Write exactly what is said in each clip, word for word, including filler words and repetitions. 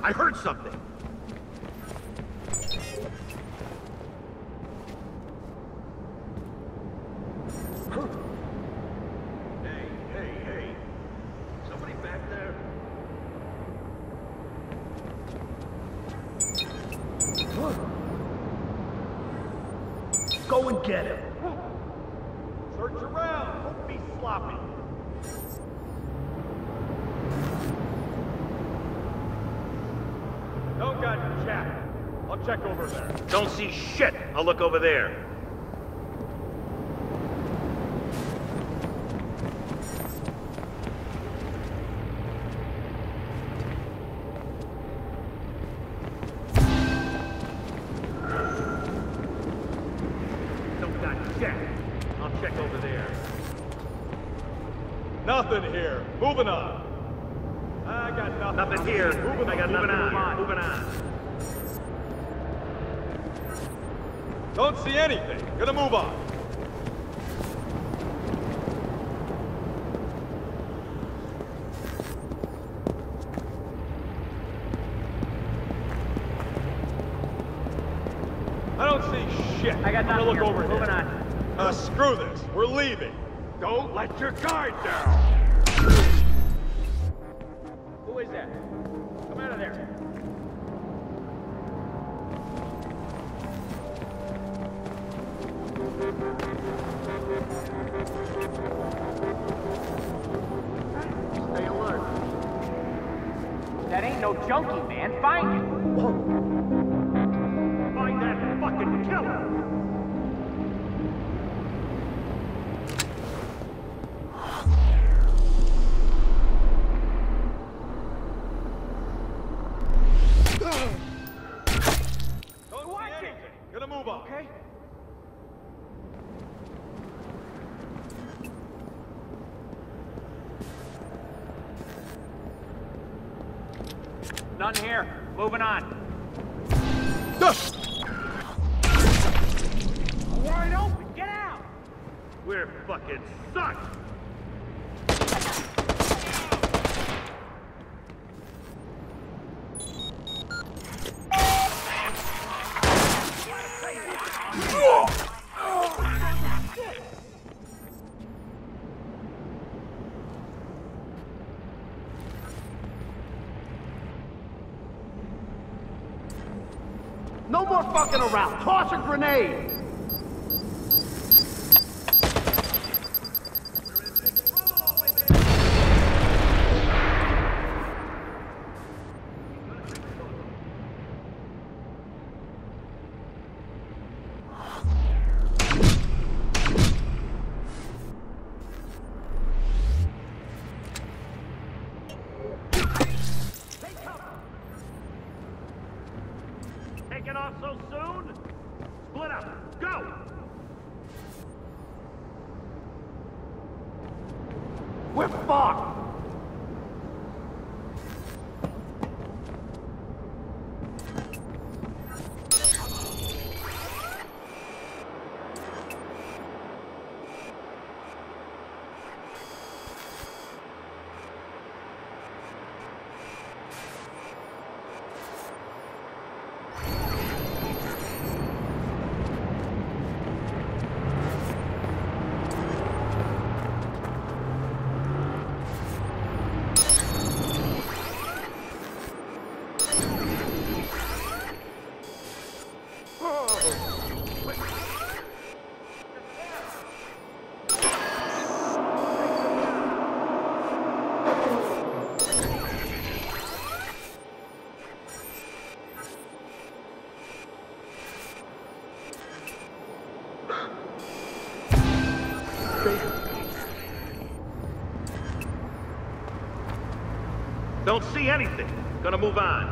I heard something. Hey, hey, hey. Somebody back there? Go and get him. Search around. Don't be sloppy. Don't got jack. I'll check over there. Don't see shit. I'll look over there. Don't got jack. I'll check over there. Nothing here. Moving on. I got nothing. Nothing here. Moving I got nothing on. Moving on. Don't see anything. Gonna move on. I don't see shit. I got nothing. I'm gonna look over here. Moving on. Uh, screw this. We're leaving. Don't let your guard down. Who is that? Come out of there. Stay alert. That ain't no junkie, man. Find him. Whoa. Find that fucking killer. Okay. Nothing here. Moving on. Wide open. Get out. We're fucking sucked. No more fucking around. Toss a grenade. Taking off so soon? Split up. Go! We're fucked! Don't see anything. Gonna move on.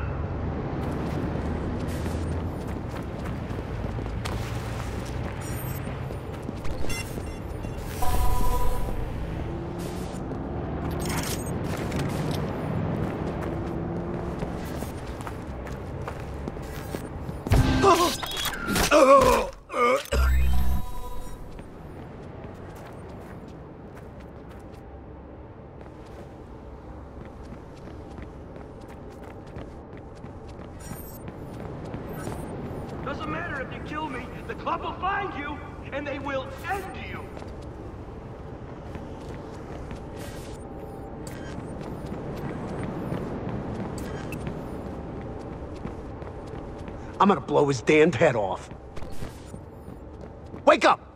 Oh! kill me, the club will find you, and they will end you. I'm gonna blow his damned head off. Wake up!